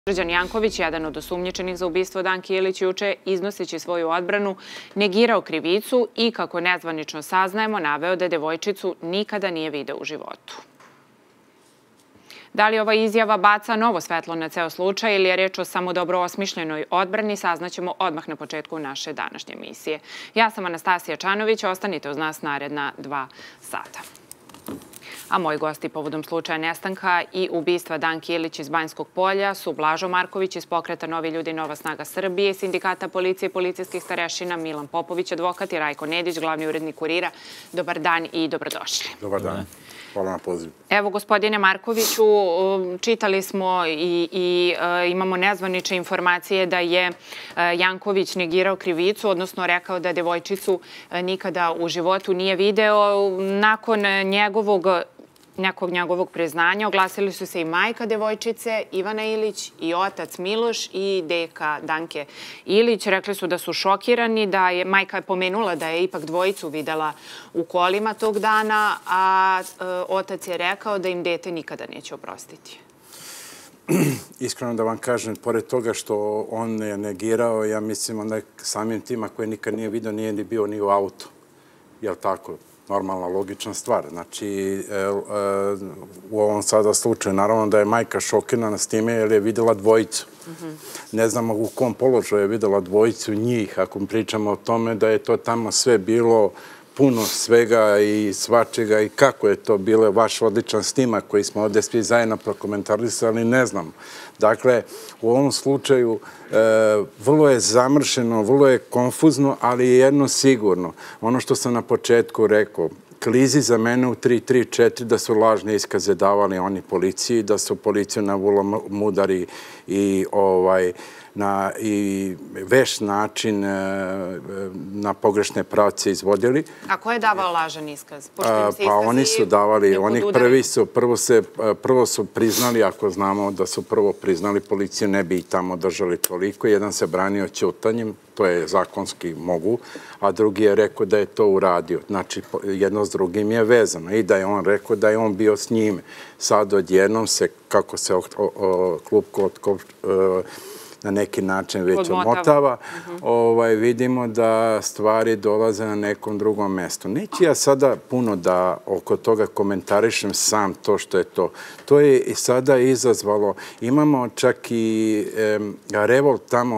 Srđan Janković, jedan od osumnjičenih za ubistvo Danke Ilić, juče iznoseći svoju odbranu, negirao krivicu i, kako nezvanično saznajemo, naveo da devojčicu nikada nije video u životu. Da li ova izjava baca novo svetlo na ceo slučaj ili je reč o samo dobro osmišljenoj odbrani, saznaćemo odmah na početku naše današnje emisije. Ja sam Anastasija Čanović, ostanite uz nas naredna 2 sata. A moji gosti povodom slučaja nestanka i ubistva Danke Ilić iz Banjskog Polja su Blažo Marković iz pokreta Novi ljudi, Nova snaga Srbije, Sindikata policije i policijskih starešina, Milan Popović, advokat, i Rajko Nedić, glavni urednik Kurira. Dobar dan i dobrodošli. Dobar dan. Hvala na pozivu. Evo, gospodine Markoviću, čitali smo i imamo nezvanične informacije da je Janković negirao krivicu, odnosno rekao da devojčicu nikada u životu nije video. Nakon nekog njegovog priznanja oglasili su se i majka devojčice Ivana Ilić i otac Miloš i deka Danke Ilić. Rekli su da su šokirani, da je majka pomenula da je ipak dvojicu videla u kolima tog dana, a otac je rekao da im dete nikada neće oprostiti. Iskreno da vam kažem, pored toga što on je negirao, ja mislim onda samim tima koje nikad nije vidio, nije ni bio ni u auto. Jel' tako? Normalna, logična stvar. Znači, u ovom sada slučaju, naravno da je majka šokirana s time jer je videla dvojicu. Ne znamo u kom položaju je videla dvojicu njih, ako pričamo o tome da je to tamo sve bilo puno svega i svačega i kako je to bilo, vaš odličan snimak koji smo ovdje svi zajedno prokomentarisali, ne znam. Dakle, u ovom slučaju vrlo je zamršeno, vrlo je konfuzno, ali je jedno sigurno. Ono što sam na početku rekao, klizi za mene u 334 da su lažne iskaze davali oni policiji, da su policiju na vrlo mudar i veš način na pogrešne pravce izvodili. A ko je davao lažan iskaz? Pa oni su davali, oni prvo su priznali, ako znamo da su prvo priznali policiju, ne bi i tamo držali toliko. Jedan se branio ćutanjem, to je zakonski mogu, a drugi je rekao da je to uradio. Znači, jedno s drugim je vezano i da je on rekao da je on bio s njime. Sad odjednom se, kako se klupko na neki način već omotava, vidimo da stvari dolaze na nekom drugom mestu. Neću ja sada puno da oko toga komentarišem sam to što je to. To je i sada izazvalo. Imamo čak i revolt tamo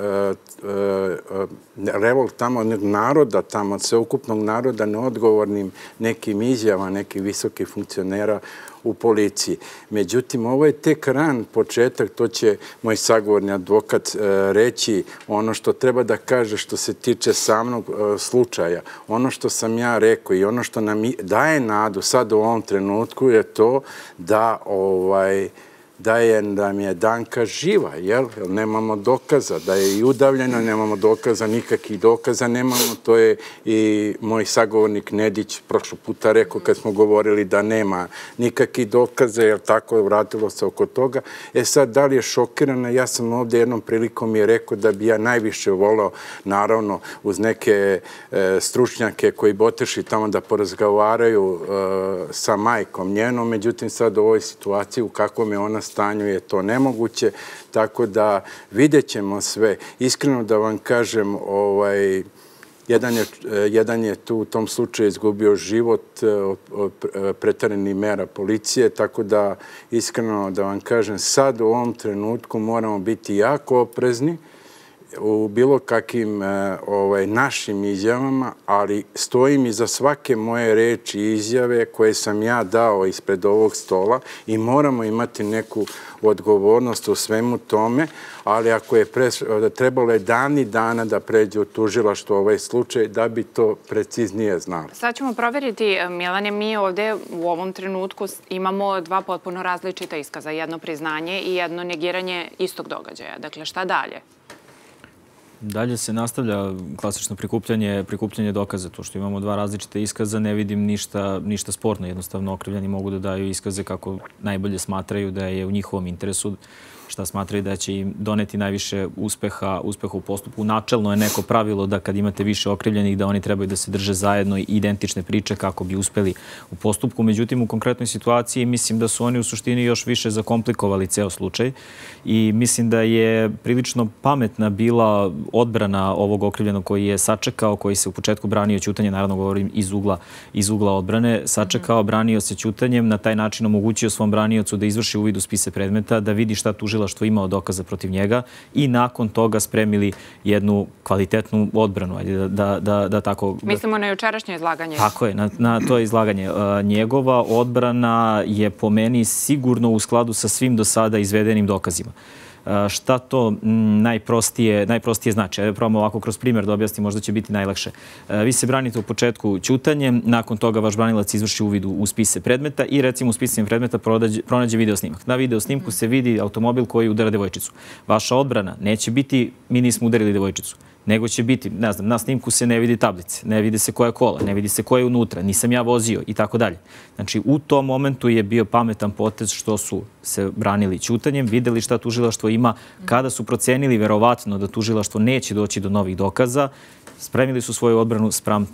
onih naroda, tamo sveukupnog naroda neodgovornim nekim izjavama nekih visokih funkcionera u policiji. Međutim, ovo je tek ran početak, to će moj sagovorni advokat reći, ono što treba da kaže što se tiče samog slučaja. Ono što sam ja rekao i ono što nam daje nadu sad u ovom trenutku je to da mi je Danka živa, jer nemamo dokaza, da je i udavljena, nemamo dokaza, nikakvih dokaza nemamo, to je i moj sagovornik Nedić prošlo puta rekao kad smo govorili da nema nikakvih dokaza, jer tako vratilo se oko toga. Sad, da li je šokirana? Ja sam ovdje jednom prilikom je rekao da bi ja najviše volao, naravno, uz neke stručnjake koji bi otišli tamo da porazgovaraju sa majkom njenom, međutim sad u ovoj situaciji u kakvom je ona stanju je to nemoguće, tako da vidjet ćemo sve. Iskreno da vam kažem, jedan je tu u tom slučaju izgubio život od preteranih mera policije, tako da iskreno da vam kažem, sad u ovom trenutku moramo biti jako oprezni u bilo kakvim našim izjavama, ali stojim iza svake moje reči i izjave koje sam ja dao ispred ovog stola i moramo imati neku odgovornost u svemu tome, ali ako je trebalo je dana da pređe u tužilaštvo ovaj slučaj, da bi to preciznije znali. Sad ćemo provjeriti, Milane, mi ovdje u ovom trenutku imamo dva potpuno različita iskaza, jedno priznanje i jedno negiranje istog događaja. Dakle, šta dalje? Dalje se nastavlja klasično prikupljanje dokaza. To što imamo dva različita iskaza, ne vidim ništa sporno. Jednostavno, okrivljeni mogu da daju iskaze kako najbolje smatraju da je u njihovom interesu šta smatraju da će im doneti najviše uspeha u postupku. Načelno je neko pravilo da kad imate više okrivljenih da oni trebaju da se drže zajedno i identične priče kako bi uspeli u postupku. Međutim, u konkretnoj situaciji mislim da su oni u suštini još više zakomplikovali ceo slučaj i mislim da je prilično pametna bila odbrana ovog okrivljenog koji je sačekao, koji se u početku branio ćutanjem, naravno govorim iz ugla odbrane, sačekao, branio se ćutanjem, na taj način omogućio svom braniocu da izvrši uvid u spise predmeta, da vidi šta tužilaštvo ima od dokaza protiv njega i nakon toga spremili jednu kvalitetnu odbranu. Da tako... Mislimo na jučerašnje izlaganje. Tako je, na to izlaganje. Njegova odbrana je po meni sigurno u skladu sa svim do sada izvedenim dokazima. Šta to najprostije znači? Evo probamo ovako kroz primjer da objasnim, možda će biti najlakše. Vi se branite u početku ćutanjem, nakon toga vaš branilac izvrši uvid u spise predmeta i recimo u spisima predmeta pronađe video snimak. Na video snimku se vidi automobil koji udara devojčicu. Vaša odbrana neće biti mi nismo udarili devojčicu, nego će biti, ne znam, na snimku se ne vidi tablice, ne vidi se koja je kola, ne vidi se koja je unutra, nisam ja vozio i tako dalje. Znači, u tom momentu je bio pametan potez što su se branili ćutanjem, videli šta tužilaštvo ima, kada su procenili verovatno da tužilaštvo neće doći do novih dokaza, spremili su svoju odbranu spram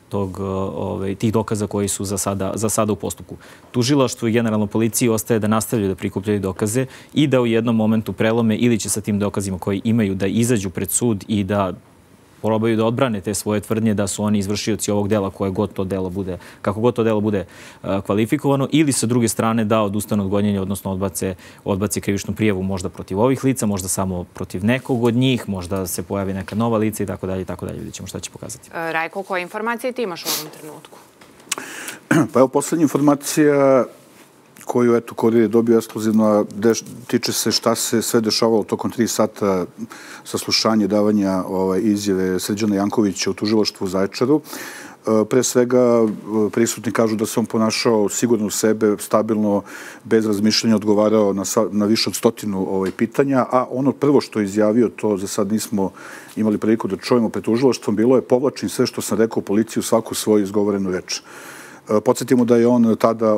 tih dokaza koji su za sada u postupku. Tužilaštvu i generalno policiji ostaje da nastavljaju da prikupljaju dokaze i da u jednom momentu prelome ili će sa tim dokazima koji imaju da izađu pred sud i da probaju da odbrane te svoje tvrdnje da su oni izvršioci ovog dela kako god to delo bude kvalifikovano, ili sa druge strane da odustanu od gonjenja, odnosno odbace krivičnu prijavu možda protiv ovih lica, možda samo protiv nekog od njih, možda se pojavi neka nova lica i tako dalje. Vidjet ćemo šta će pokazati. Rajko, koje informacije ti imaš u ovom trenutku? Pa evo, poslednja informacija koju Kurir je dobio ekskluzivno, tiče se šta se sve dešavalo tokom 3 sata saslušanja, davanja izjave Srđana Jankovića u tužilaštvu u Zaječaru. Pre svega, prisutni kažu da se on ponašao sigurno u sebe, stabilno, bez razmišljanja, odgovarao na više od 100 pitanja, a ono prvo što je izjavio, to za sad nismo imali priliku da čujemo pred tužilaštvom, bilo je povlačim sve što sam rekao u policiju, svaku svoju izgovorenu reč. Podsjetimo da je on tada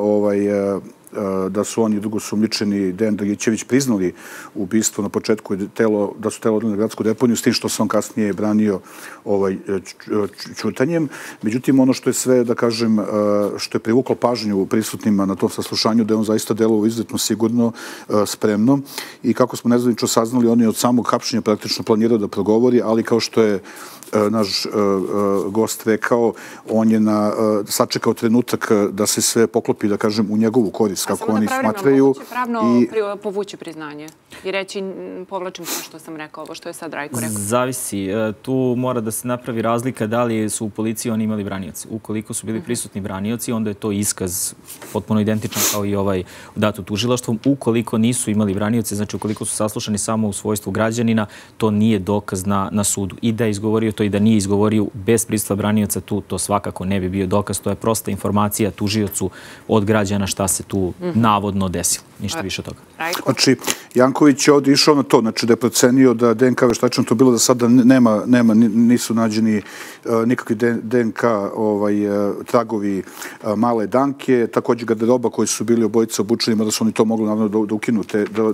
da su oni drugosumnjičeni Dejan Dragićević priznali ubistvo na početku da su telo odneli na gradsku deponiju, s tim što se on kasnije branio ćutanjem. Međutim, ono što je sve, da kažem, što je privuklo pažnju prisutnima na tom saslušanju, da je on zaista delovao izuzetno sigurno, spremno i kako smo nezvanično saznali, on je od samog hapšenja praktično planirao da progovori, ali kao što je naš gost rekao, on je sačekao trenutak da se sve poklopi, da kažem, u njegovu korist, kako oni smatraju. Moguće pravno povući priznanje i reći povlačim sve što sam rekao, ovo što je sad Rajko rekao. Zavisi. Tu mora da se napravi razlika da li su u policiji oni imali branioci. Ukoliko su bili prisutni branioci, onda je to iskaz potpuno identičan kao i ovaj dat u tužilaštvom. Ukoliko nisu imali branioci, znači ukoliko su saslušani samo u svojstvu građanina, to nije dokaz na sudu. I da je izgovorio to i da nije izgovorio bez prisustva branioca, to svakako ne bi bio dokaz. To je prosta informacija tužiocu od građana šta se tu navodno desilo. Ništa više od toga. Znači, Janković je ovdje išao na to, znači da je procenio da DNK veštačenje to bilo da sada nisu nađeni nikakvi DNK tragovi male Danke, također garderoba koji su bili obojice obučeni, mada su oni to mogli naravno da ukinu,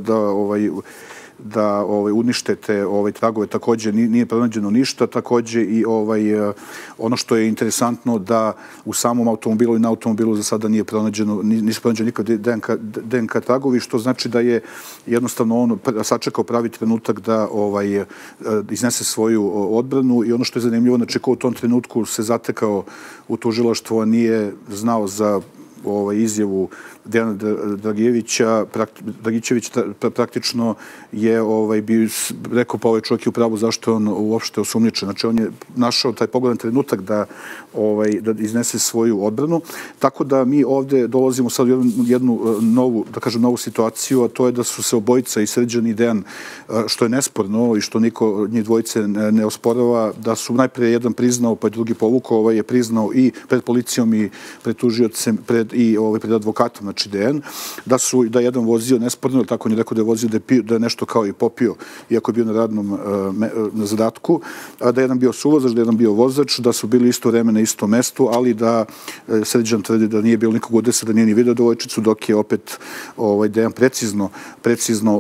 da unište te tragove, također nije pronađeno ništa, također i ono što je interesantno da u samom automobilu i na automobilu za sada nisu pronađeni nikakvi DNK tragovi, što znači da je jednostavno on sačekao pravi trenutak da iznese svoju odbranu i ono što je zanimljivo, znači ko u tom trenutku se zatekao u tužilaštvo, nije znao za izjavu Dejana Dragićević praktično je rekao pa ovaj čovjek je u pravu zašto je on uopšte osumnjičen. Znači on je našao taj pogodan trenutak da iznese svoju odbranu. Tako da mi ovdje dolazimo sad u jednu novu, da kažem, novu situaciju, a to je da su se obojica i Srđan i Dejan, što je nesporno i što niko njih dvojice ne osporava, da su najprije jedan priznao pa drugi povukao, je priznao i pred policijom i pred tužiocem i pred advokatom, znači DN, da je jedan vozio nesporno, tako on je rekao da je vozio da je nešto kao i popio, iako je bio na radnom zadatku, da je jedan bio suvozač, da je jedan bio vozač, da su bili isto vreme na istom mestu, ali da Srđan tvrdi da nije bilo nikog udesa, da nije ni video devojčicu, dok je opet Dejan precizno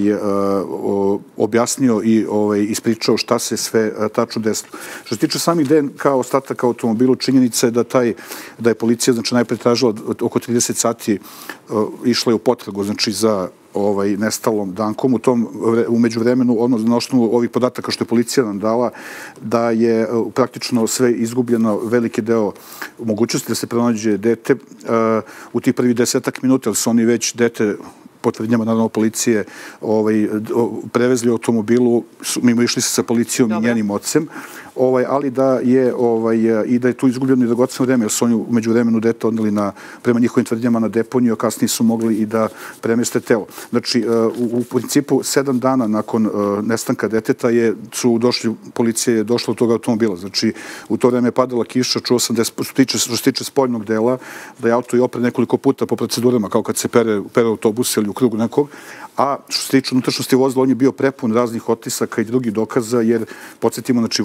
objasnio i ispričao šta se sve tačno desilo. Što se tiče samih DNK ostataka automobilu, činjenica je da je policija najpre tražila oko 30 sati, išla je u potragu za nestalom Dankom. Umeđu vremenu, na osnovu ovih podataka što je policija nam dala, da je praktično sve izgubljeno, veliki deo mogućnosti da se pronađe dete u tih prvih 10 minuta, jer su oni već dete po tvrdnjama, naravno, policije prevezli u automobilu, mimo išli se sa policijom i njenim ocem, ali da je tu izgubljeno i dragoceno vreme, jer su oni umeđu vremenu dete odneli prema njihovim tvrdnjama na deponiju, a kasnije su mogli i da premeste telo. Znači, u principu, 7 dana nakon nestanka deteta policija je došla od tog automobila. Znači, u to vreme je padala kiša, čuo sam da što se tiče spoljnog dela, da je auto i opre nekoliko puta po procedurama, kao kad se pere autobus ili u krugu nekog, a što se tiče unutrašnjosti vozila, on je bio prepun raznih otisaka i drugih dokaza, jer, podsjetimo, znači,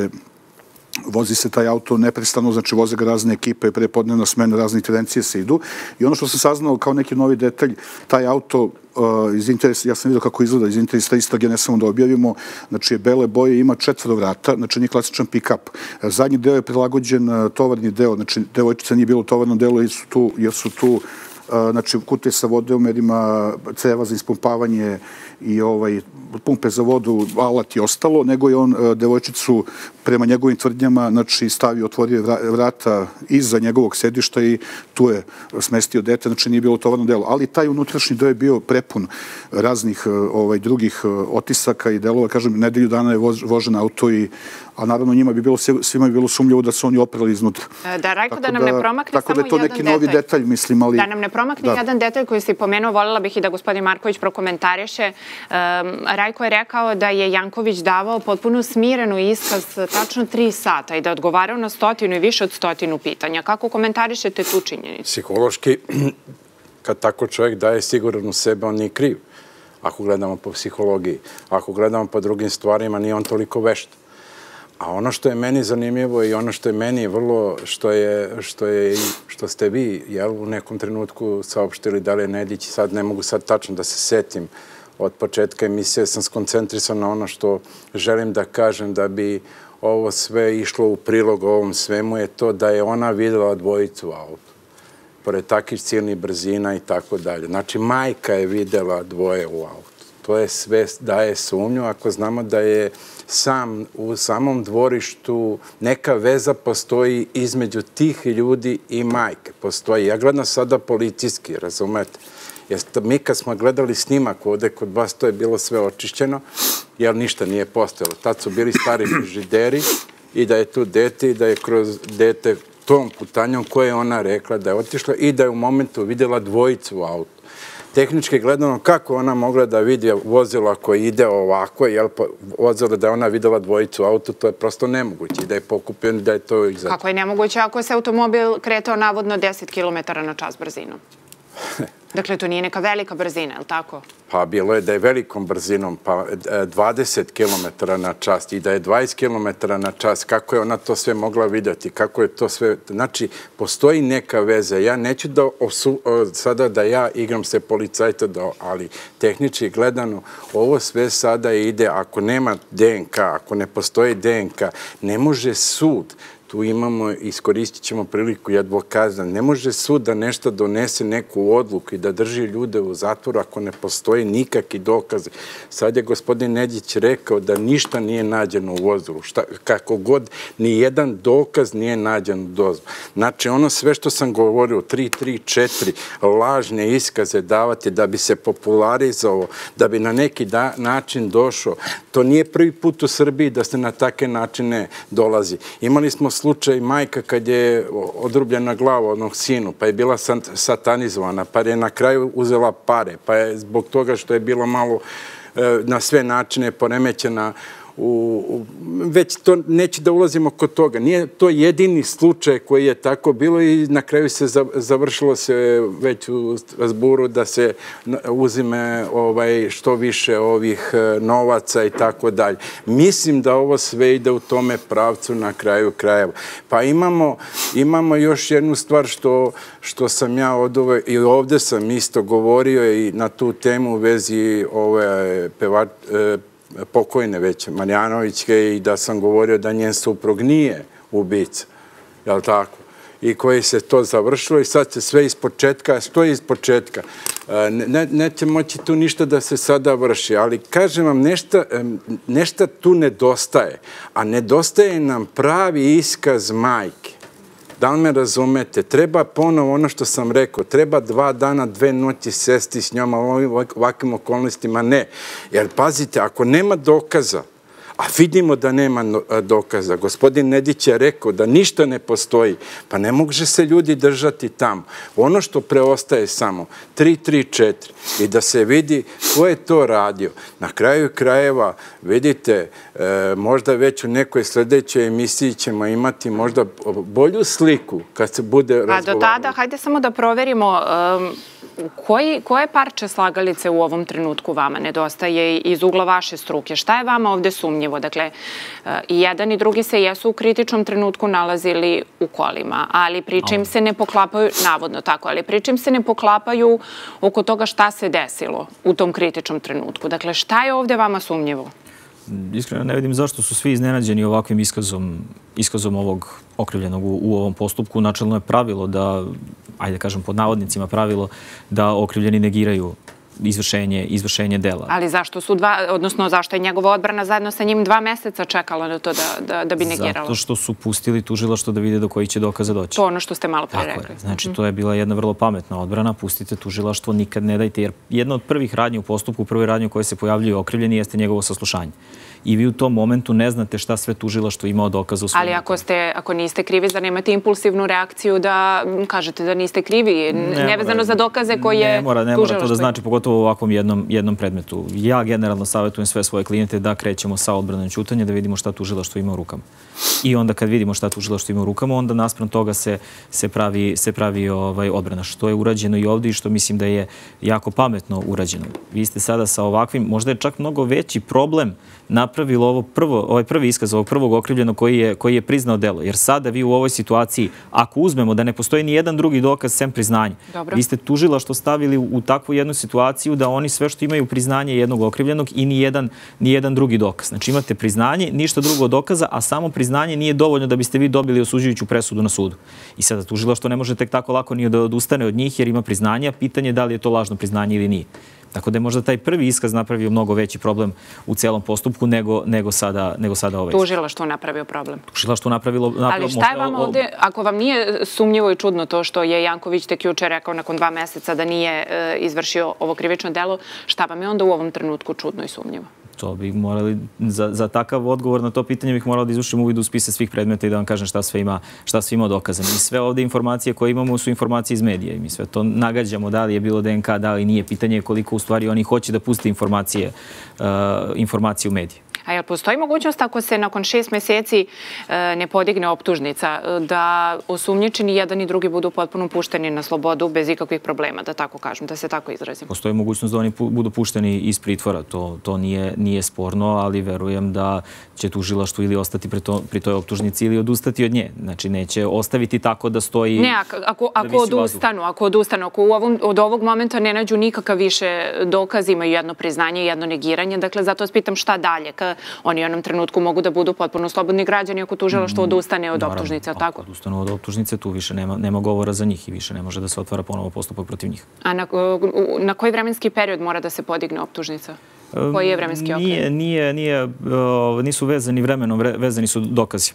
vozi se taj auto neprestano, znači voze ga razne ekipe, prepodnevna smena, razne intervencije se idu. I ono što sam saznao kao neki novi detalj, taj auto iz interesa, ja sam vidio kako izgleda iz interesa istrage, ne samo da objavimo, znači je bele boje, ima 4 vrata, znači nije klasičan pick-up. Zadnji deo je prilagođen tovarni deo, znači devojčica nije bilo u tovarnom delu jer su tu znači kutije sa vodomerima, ceva za ispumpavanje i pumpe za vodu, alat i ostalo, nego je on devojčicu prema njegovim tvrdnjama, znači stavio, otvorio vrata iza njegovog sedišta i tu je smestio dete, znači nije bilo tovarno delo. Ali taj unutrašnji deo je bio prepun raznih drugih otisaka i delova, kažem, nedelju dana je vožen auto a naravno svima bi bilo sumnjivo da su oni oprali iznutra. Da, Rajko, da nam ne promakne samo jedan detalj. Tako da je to neki novi detalj, mislim, ali... Da nam ne promakne jedan detalj koji si pomenuo, voljela bih i da gospodin Marković prokomentariše. Rajko je rekao da je Janković davao potpuno smirenu iskaz tačno 3 sata i da je odgovarao na 100 i više od 100 pitanja. Kako komentarišete tu činjenicu? Psihološki, kad tako čovjek daje siguran u sebe, on nije kriv. Ako gledamo po psihologiji, ako gledamo po drugim stvarima, nije on toliko vešt. A ono što je meni zanimljivo i ono što je meni vrlo, što ste vi u nekom trenutku saopštili da li je Nedić, sad ne mogu sad tačno da se setim, od početka emisije sam skoncentrisan na ono što želim da kažem da bi ovo sve išlo u prilog ovom svemu, je to da je ona videla dvojicu u autu, pored takvih silnih brzina i tako dalje. Znači, majka je videla dvoje u autu. To je sve daje sumnju, ako znamo da je u samom dvorištu neka veza postoji između tih ljudi i majke. Postoji. Ja gledam sada policijski, razumete? Mi kad smo gledali snimak ovde kod vas, to je bilo sve očišćeno, jer ništa nije postojalo. Tad su bili stari frižideri i da je tu dete i da je kroz dete tom putanjom koje je ona rekla da je otišla i da je u momentu vidjela dvojicu u autu. Tehnički gledano, kako ona mogla da vidi vozilo koje ide ovako, vozilo da je ona videla dvojicu u autu, to je prosto nemoguće, da je pokupljen, da je to izađe. Kako je nemoguće ako se automobil kretao navodno 10 km na čas brzinom? Dakle, to nije neka velika brzina, je li tako? Pa bilo je da je velikom brzinom, pa 20 km na čas i da je 20 km na čas. Kako je ona to sve mogla vidjeti? Kako je to sve... Znači, postoji neka veza. Ja neću sada da ja igram se policajta, ali tehnički gledano, ovo sve sada ide, ako nema DNK, ako ne postoji DNK, ne može sud. Tu imamo, iskoristit ćemo priliku i advokata, ne može sud da nešto donese neku odluku i da drži ljude u zatvoru ako ne postoji nikakvi dokaze. Sad je gospodin Nedić rekao da ništa nije nađeno u vozilu. Kako god, ni jedan dokaz nije nađen u dozvolu. Znači, ono sve što sam govorio, 334 lažne iskaze davati da bi se popularizovao, da bi na neki način došao. To nije prvi put u Srbiji da se na takve načine dolazi. Imali smo slučaj majka kad je odrubljena glava onog sinu, pa je bila satanizovana, pa je na kraju uzela pare, pa je zbog toga što je bila malo na sve načine poremećena već to neće da ulazimo kod toga. Nije to jedini slučaj koji je tako bilo i na kraju se završilo se već u Strasburu da se uzime što više ovih novaca i tako dalje. Mislim da ovo sve ide u tome pravcu na kraju krajeva. Pa imamo još jednu stvar što sam ja i ovde sam isto govorio i na tu temu u vezi pokojne već Marjanovićke i da sam govorio da njen suprug nije ubica, jel' tako? I koji se to završilo i sad se sve ispočetka, stoji ispočetka. Neće moći tu ništa da se sada vrši, ali kažem vam, nešto tu nedostaje, a nedostaje nam pravi iskaz majke. Da li me razumete? Treba ponovo ono što sam rekao, treba 2 dana, 2 noći sesti s njom, ali u ovakvim okolnostima ne. Jer pazite, ako nema dokaza, a vidimo da nema dokaza, gospodin Nedić je rekao da ništa ne postoji, pa ne može se ljudi držati tamo. Ono što preostaje samo 334 i da se vidi ko je to radio. Na kraju krajeva, vidite, možda već u nekoj sljedećoj emisiji ćemo imati možda bolju sliku kad se bude razgovaralo. A do tada, hajde samo da proverimo koje parče slagalice u ovom trenutku vama nedostaje iz ugla vaše struke? Šta je vama ovde sumnjivo? Dakle, i jedan i drugi se jesu u kritičnom trenutku nalazili u kolima, ali pričim se ne poklapaju, navodno tako, ali pričim se ne poklapaju oko toga šta se desilo u tom kritičnom trenutku. Dakle, šta je ovde vama sumnjivo? Iskreno ne vidim zašto su svi iznenađeni ovakvim iskazom ovog okrivljenog u ovom postupku. Načelno je pravilo da, ajde kažem pod navodnicima pravilo, da okrivljeni negiraju izvršenje dela. Ali zašto zašto je njegova odbrana zajedno sa njim 2 meseca čekala na to da bi negiralo? Zato što su pustili tužilaštvo da vide do kojih će dokaza doći. To ono što ste malo pre rekli. Tako je. Znači, to je bila jedna vrlo pametna odbrana. Pustite tužilaštvo, nikad ne dajte, jer jedna od prvih radnji u postupku, prve radnje u kojoj se pojavljuju okrivljeni jeste njegovo saslušanje. I vi u tom momentu ne znate šta sve tužilaštvo ima od dokaza u svom. Ali ako niste krivi, da nemate impulsivnu reakciju da kažete da niste krivi, nevezano za dokaze koje ne mora to da znači, pogotovo u ovakvom jednom predmetu. Ja generalno savjetujem sve svoje klijente da krećemo sa odbranom ćutanja, da vidimo šta tužilaštvo ima u rukama. I onda kad vidimo šta tužilaštvo ima u rukama, onda naspram toga se pravi odbrana. Što je urađeno i ovdje i što mislim da je jako pametno urađeno. Vi ste sada sa ovakvim, možda je čak mnogo veći problem napravilo ovaj prvi iskaz ovog prvog okrivljenog koji je priznao delo. Jer sada vi u ovoj situaciji, ako uzmemo da ne postoji ni jedan drugi dokaz sem priznanja, vi ste tužilaštvo stavili u takvu jednu situaciju da oni sve što imaju priznanje jednog okrivljenog i ni jedan drugi dokaz. Znači imate priznanje, ništa drugo od dokaza, a samo priznanje nije dovoljno da biste vi dobili osuđujuću presudu na sudu. I sada tužilaštvo ne može tek tako lako ni da odustane od njih jer ima priznanje, a pitanje je da li je to lažno priznanje ili nije. Tako da je možda taj prvi iskaz napravio mnogo veći problem u celom postupku nego sada ovaj. Tužilaštvo napravio problem. Tužilaštvo napravilo... Ali šta je vam ovde, ako vam nije sumnjivo i čudno to što je Janković tek juče rekao nakon 2 meseca da nije izvršio ovo krivično delo, šta vam je onda u ovom trenutku čudno i sumnjivo? To bi morali, za takav odgovor na to pitanje bih morala da izvršim uvid u spise svih predmeta i da vam kažem šta sve ima dokazano. I sve ovde informacije koje imamo su informacije iz medija i mi sve to nagađamo da li je bilo DNK, da li nije. Pitanje je koliko u stvari oni hoće da puste informacije u medije. A jel postoji mogućnost ako se nakon 6 meseci ne podigne optužnica da osumnjičeni jedan i drugi budu potpuno pušteni na slobodu bez ikakvih problema, da tako kažem, da se tako izrazim? Postoji mogućnost da oni budu pušteni iz pritvora, to nije sporno, ali verujem da će tužilaštvo ili ostati pri toj optužnici ili odustati od nje. Znači neće ostaviti tako da stoji... Ne, ako odustanu, ako od ovog momenta ne nađu nikakav više dokaz, imaju jedno priznanje i jedno negiranje, dakle zato vas pitam šta dalje. Oni u jednom trenutku mogu da budu potpuno slobodni građani ako tužilaštvo odustane od optužnice, tako? Ako odustanu od optužnice, tu više nema govora za njih i više ne može da se otvara ponovo postupak protiv njih. A na koji vremenski period mora da se podigne optužnica? Koji je vremenski okvir? Nisu vezani vremenom, vezani su dokazi.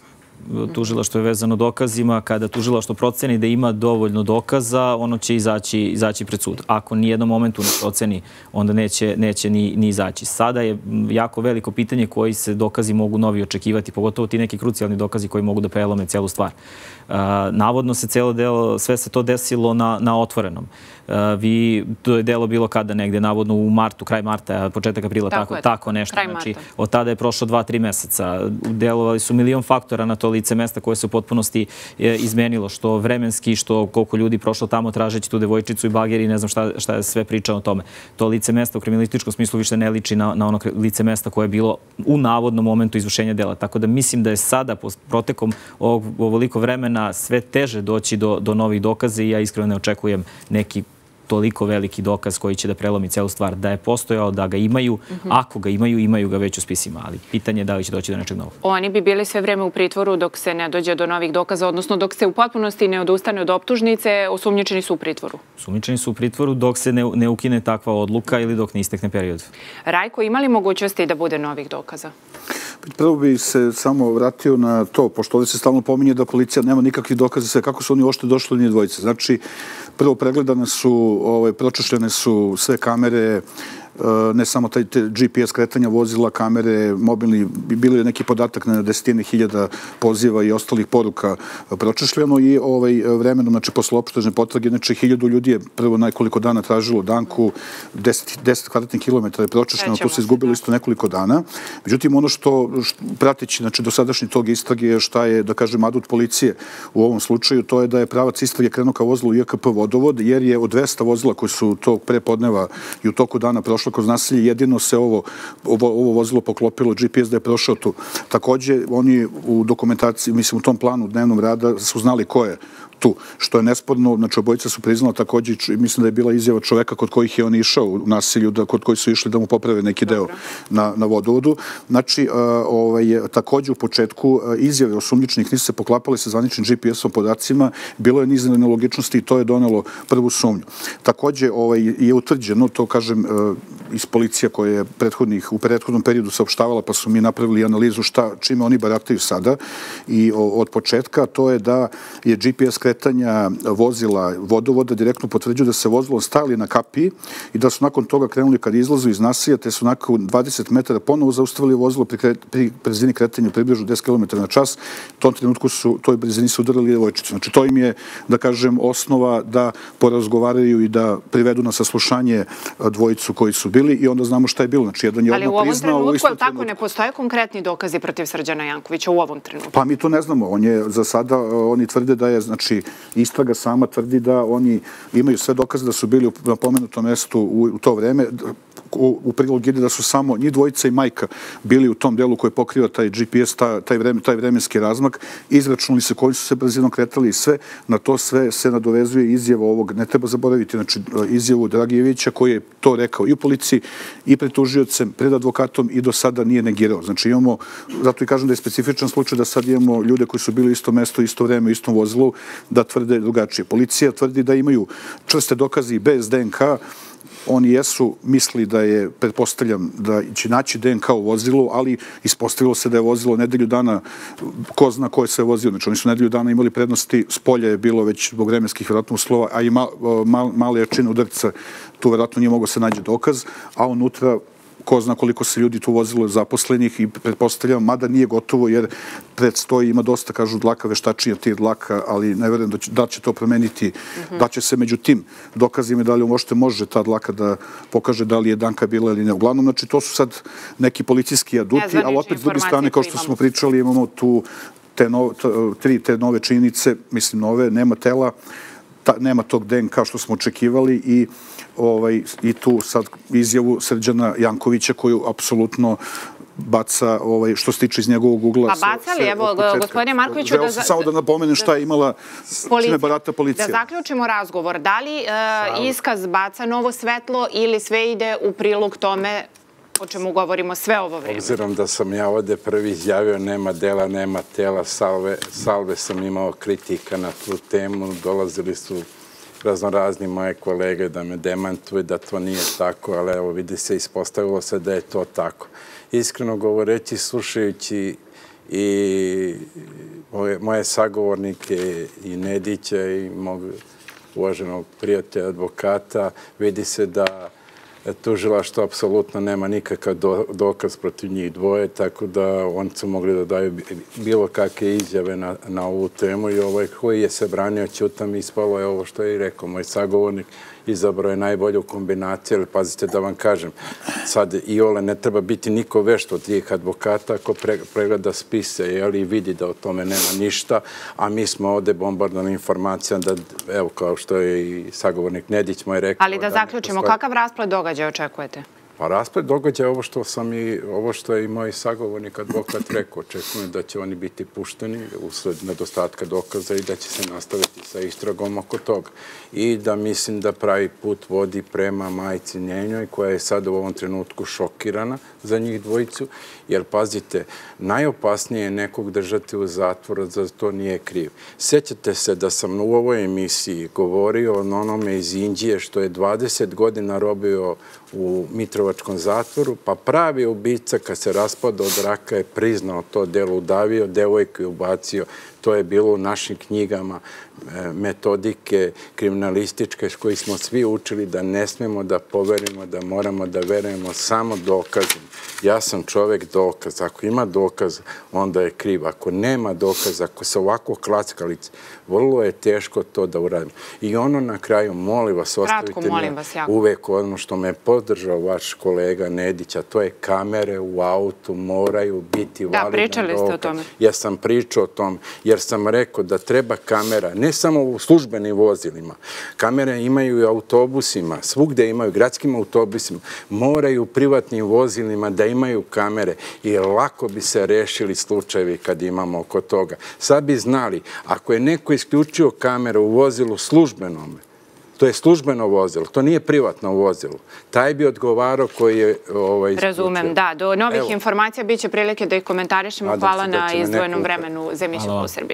Tužilaštvo je vezano dokazima. Kada tužilaštvo proceni da ima dovoljno dokaza, ono će izaći pred sud. Ako ni jednom momentu ne proceni, onda neće ni izaći. Sada je jako veliko pitanje koji se dokazi mogu novi očekivati, pogotovo ti neki krucijalni dokazi koji mogu da prelome celu stvar. Navodno se sve se to desilo na otvorenom. To je delo bilo kada negde, navodno u martu, kraj marta, početak aprila, tako nešto. Znači, od tada je prošlo 2-3 meseca. Delovali su milion faktora na to lice mesta koje se u potpunosti izmenilo, što vremenski, što koliko ljudi prošlo tamo tražeći tu devojčicu i bager i ne znam šta je sve pričao o tome. To lice mesta u kriminalističkom smislu više ne liči na ono lice mesta koje je bilo u navodnom momentu izvršenja dela. Tako da mislim da je sada, protekom ovoliko vremena, sve teže doći do novih dokaza i ja iskreno ne očekujem neki toliko veliki dokaz koji će da prelomi celu stvar. Da je postojao, da ga imaju, ako ga imaju, imaju ga već u spisima, ali pitanje je da li će doći do nečeg novog. Oni bi bili sve vreme u pritvoru dok se ne dođe do novih dokaza, odnosno dok se u potpunosti ne odustane od optužnice, osumnjičeni su u pritvoru. Osumnjičeni su u pritvoru dok se ne ukine takva odluka ili dok ne istekne period. Rajko, ima li mogućnosti da bude novih dokaza? Prvo bi se samo vratio na to, pošto ovdje se stalno pominje da policija nema nikakvih dokaza, sve kako su oni uopšte došli do njih dvojice. Znači, prvo pregledane su, pročešljene su sve kamere, ne samo te GPS kretanja vozila, kamere, mobilni, bilo je neki podatak na desetine hiljada poziva i ostalih poruka pročešljeno i vremenom, znači posle opštežne potrage, znači 1000 ljudi je prvo nekoliko dana tražilo Danku, 10 kvadratnih kilometara je pročešljeno, to se izgubilo isto nekoliko dana. Međutim, ono što prateći, znači dosadašnji tog istrage je šta je, da kažem, adut policije u ovom slučaju, to je da je pravac istrage krenuo ka vozilu JKP Vodovod, jer je od 200 vozila koji su tog prepodneva i u toku dana prošlo kroz naselje, jedino se ovo vozilo poklopilo GPS da je prošao tu. Takođe, oni u dokumentaciji, mislim u tom planu dnevnom rada su znali ko je tu, što je nesporno, znači obojica su priznala takođe, mislim da je bila izjava čoveka kod kojih je on išao u nasilju, kod koji su išli da mu poprave neki deo na vodovodu. Znači, takođe u početku izjave osumnjičenih nisu se poklapale sa zvaničnim GPS-om podacima, bilo je niz nelogičnosti i to je donelo prvu sumnju. Takođe je utvrđeno, to kažem iz policija koja je u prethodnom periodu saopštavala, pa su mi napravili analizu čime oni barataju sada i od početka, to je da je GPS kretanja vozila vodovoda direktno potvrđuju da se vozilo stajali na kapiji i da su nakon toga krenuli kad izlazu iz nasilja, te su nakon 20 metara ponovo zaustavili vozilo pri brzini kretanja približno 10 km na čas. U tom trenutku su toj brzini su udarili devojčicu. Znači to im je, da kažem, osnova da porazgovaraju i da privedu na saslušanje dvojicu koji su bili i onda znamo šta je bilo. Znači jedan je odmah priznao. Ali u ovom trenutku, tako ne postoje konkretni dokazi protiv Srđana Jankovića u ovom trenutku? Pa mi to ne znamo. Za sada oni tvrde da je, znači, istraga sama tvrdi da oni imaju sve dokaze da su bili na pomenutom mestu u to vreme. U prilog ide da su samo njih dvojica i majka bili u tom delu koji pokriva taj GPS, taj vremenski razmak. Izračunali se koji su se brzinom kretali i sve. Na to sve se nadovezuje izjava ovog, ne treba zaboraviti, znači izjavu Dragijevića koji je to rekao i u policiji i pred tužiocem, pred advokatom i do sada nije negirao. Znači imamo, zato i kažem da je specifičan slučaj da sad imamo ljude koji su bili u isto mesto, isto vreme, u istom vozilu, da tvrde drugačije. Policija tvrdi da imaju čvrste dokaze i bez DNK. Oni jesu mislili da je, pretpostavljam, da će naći DNK u vozilu, ali ispostavilo se da je vozilo nedelju dana, ko zna ko je sve vozio. Znači, oni su nedelju dana imali prednosti, s polja je bilo već zbog vremenskih vjerojatno uslova, a i male jačine udarca, tu vjerojatno nije mogo se nađe dokaz, a unutra ko zna koliko se ljudi tu vozilo zaposlenih i pretpostavljam, mada nije gotovo jer predstoji, ima dosta, kažu, dlaka, veštačija tih dlaka, ali ne verujem da će to promeniti, da će se među tim dokazima da li uopšte može ta dlaka da pokaže da li je Danka bila ili ne. Uglavnom, znači, to su sad neki policijski aduti, ali opet s druge strane, kao što smo pričali, imamo tu te nove činjenice, mislim nove, nema tela, nema tog DNK što smo očekivali i tu sad izjavu Srđana Jankovića koju apsolutno baca, što se tiče iz njegovog ugla. Pa bacali, evo, gospodine Markoviću, samo da napomenem šta je imala, čime barata policija. Da zaključimo razgovor. Da li iskaz baca novo svetlo ili sve ide u prilog tome o čemu govorimo sve ovo vreme? Obzirom da sam ja ovde prvi izjavio nema dela, nema tela, salve sam imao kritika na tu temu, dolazili su raznorazni moje kolege da me demantuju da to nije tako, ali evo vidi se, ispostavilo se da je to tako. Iskreno govoreći, slušajući i moje sagovornike i Nedića i mog uvaženog prijatelja advokata, vidi se da tužilaštvo apsolutno nema nikakav dokaz protiv njih dvoje, tako da oni su mogli da daju bilo kakve izjave na ovu temu i koji je se branio ćutom, ispalo je ovo što je i rekao moj sagovornik, izabrao je najbolju kombinaciju, ali pazite da vam kažem, sad i ole ne treba biti niko vešt od tih advokata ako pregleda spise i vidi da o tome nema ništa, a mi smo ovde bombardovani informacijama da, evo, kao što je i sagovornik Nedić moj rekao... Ali da zaključimo, kakav rasplet događaja očekujete? Pa rasplet događaja ovo što je i moj sagovornik advokat rekao. Očekujem da će oni biti pušteni usled nedostatka dokaza i da će se nastaviti sa istragom oko toga. I da mislim da pravi put vodi prema majci njenjoj koja je sad u ovom trenutku šokirana za njih dvojicu. Jer, pazite, najopasnije je nekog držati u zatvoru, za to nije kriv. Sjećate se da sam u ovoj emisiji govorio o onome iz Inđije što je 20 godina robio u Mitrovačkom zatvoru, pa pravi ubica kad se raspadao od raka je priznao to delo, udavio devojku i ubacio. To je bilo u našim knjigama metodike kriminalističke s koji smo svi učili da ne smemo da poverimo, da moramo da verujemo samo dokazom. Ja sam čovek dokaz. Ako ima dokaz, onda je kriv. Ako nema dokaza, ako se ovako klackalice, vrlo je teško to da uradimo. I ono na kraju, molim vas, ostavite me uvek ono što me podržao vaš kolega Nedić, a to je kamere u autu moraju biti validan dokaz. Da, pričali ste o tome. Ja sam pričao o tome, jer sam rekao da treba kamera, ne samo u službenim vozilima, kamere imaju i autobusima, svugde imaju, gradskim autobusima, moraju u privatnim vozilima da imaju kamere i lako bi se rešili slučajevi kad imamo oko toga. Sad bi znali, ako je neko isključio kameru u vozilu službenome, to je službeno vozilo, to nije privatno vozilo. Taj bi odgovarao koji je isključio. Razumem, da. Do novih informacija biće prilike da ih komentarišemo. Hvala na izdvojenom vremenu za emisiju u Srbiji.